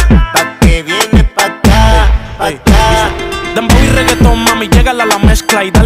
pa' que viene pa' acá, pa' acá. Dembow y reggaetón, mami, llégala a la mezcla y dale